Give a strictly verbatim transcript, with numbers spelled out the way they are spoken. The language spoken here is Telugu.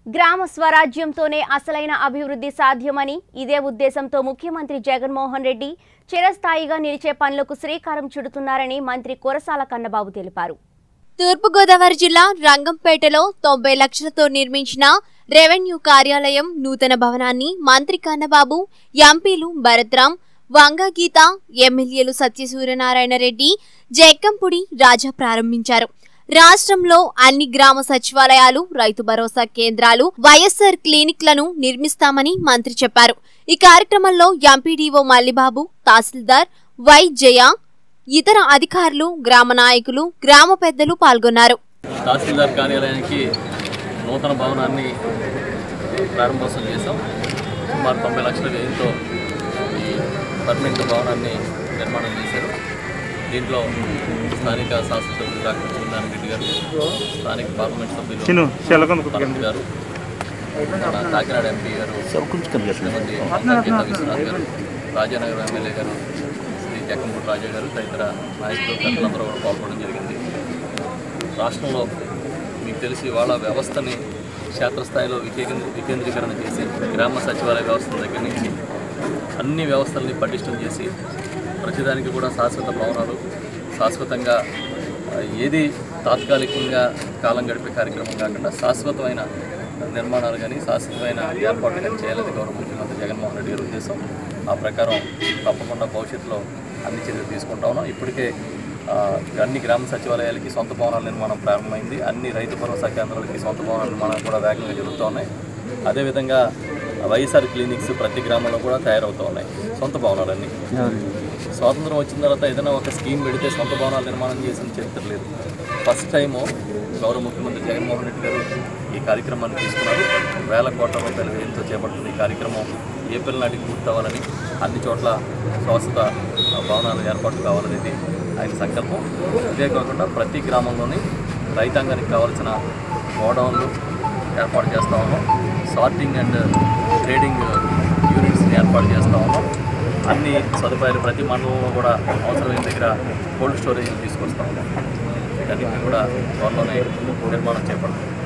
గ్రామ స్వరాజ్యంతోనే అసలైన అభివృద్ధి సాధ్యమని ఇదే ఉద్దేశంతో ముఖ్యమంత్రి జగన్మోహన్ రెడ్డి చిరస్థాయిగా నిలిచే పనులకు శ్రీకారం చుడుతున్నారని మంత్రి కురసాల కన్నబాబు తెలిపారు. తూర్పుగోదావరి జిల్లా రంగంపేటలో తొంభై లక్షలతో నిర్మించిన రెవెన్యూ కార్యాలయం నూతన భవనాన్ని మంత్రి కన్నబాబు, ఎంపీలు భరత్రాం, వంగగీత, ఎమ్మెల్యేలు సత్యసూర్యనారాయణ రెడ్డి, జక్కంపూడి రాజా ప్రారంభించారు. రాష్ట్రంలో అన్ని గ్రామ సచివాలయాలు, రైతు భరోసా కేంద్రాలు, వైఎస్ఆర్ క్లినిక్లను నిర్మిస్తామని మంత్రి చెప్పారు. ఈ కార్యక్రమంలో ఎంపీడీఓ మల్లిబాబు, తహసీల్దార్ వై జయ, ఇతర అధికారులు, గ్రామ నాయకులు, గ్రామ పెద్దలు పాల్గొన్నారు. తహసీల్దార్ కార్యాలయానికి నూతన భవనాన్ని ప్రారంభోత్సవం చేశాం. సుమారు తొంభై లక్షల వ్యయంతో ఈ పర్మనెంట్ భవనాన్ని నిర్మాణం చేశారు. దీంట్లో స్థానిక శాసనసభ్యులు డాక్టర్ చంద్రనారాయణ రెడ్డి గారు, స్థానిక పార్లమెంట్ సభ్యులు భరత్ గారు, కాకినాడ ఎంపీ గారు శ్రీమతి వంగగీత విశ్వనాథ్ గారు, రాజానగరం ఎమ్మెల్యే గారు శ్రీ జక్కంపూడి రాజా గారు తదితర నాయకులు పెద్దలందరూ కూడా పాల్గొనడం జరిగింది. రాష్ట్రంలో మీకు తెలిసి వాళ్ళ వ్యవస్థని క్షేత్రస్థాయిలో వికేంద్ర వికేంద్రీకరణ చేసి గ్రామ సచివాలయ వ్యవస్థ దగ్గర నుంచి అన్ని వ్యవస్థల్ని పటిష్టం చేసి ప్రతిదానికి కూడా శాశ్వత భవనాలు, శాశ్వతంగా ఏది తాత్కాలికంగా కాలం గడిపే కార్యక్రమం కాకుండా శాశ్వతమైన నిర్మాణాలు కానీ శాశ్వతమైన ఏర్పాట్లు కానీ చేయాలని గౌరవ ముఖ్యమంత్రి జగన్మోహన్ రెడ్డి గారి ఉద్దేశం. ఆ ప్రకారం తప్పకుండా భవిష్యత్తులో అన్ని చర్యలు తీసుకుంటా ఉన్నాం. ఇప్పటికే అన్ని గ్రామ సచివాలయాలకి సొంత భవనాల నిర్మాణం ప్రారంభమైంది. అన్ని రైతు భరోసా కేంద్రాలకి సొంత భవనాల నిర్మాణం కూడా వేగంగా జరుగుతూ ఉన్నాయి. అదేవిధంగా వైఎస్ఆర్ క్లినిక్స్ ప్రతి గ్రామంలో కూడా తయారవుతూ ఉన్నాయి. సొంత భవనాలన్నీ స్వాతంత్రం వచ్చిన తర్వాత ఏదైనా ఒక స్కీమ్ పెడితే సొంత భవనాలు నిర్మాణం చేసిన చరిత్ర లేదు. ఫస్ట్ టైము గౌరవ ముఖ్యమంత్రి జగన్మోహన్ రెడ్డి గారు ఈ కార్యక్రమాన్ని తీసుకున్నారు. వేల కోట్ల రూపాయల వ్యయంతో చేపడుతున్న ఈ కార్యక్రమం ఏప్రిల్ నాటికి పూర్తవ్వాలని, అన్ని చోట్ల శాశ్వత భవనాలు ఏర్పాటు కావాలనేది ఆయన సంకల్పం. ఇదే కాకుండా ప్రతి గ్రామంలోని రైతాంగానికి కావాల్సిన గోడౌన్లు ఏర్పాటు చేస్తూ ఉన్నాం. సార్టింగ్ అండ్ ట్రేడింగ్ యూనిట్స్ని ఏర్పాటు చేస్తూ ఉన్నాం. అన్ని సదుపాయాలు ప్రతి మండలంలో కూడా అవసరమైన దగ్గర కోల్డ్ స్టోరేజ్ తీసుకొస్తా ఉన్నాం. వీటన్నిటిని కూడా త్వరలోనే నిర్మాణం చేపడతాం.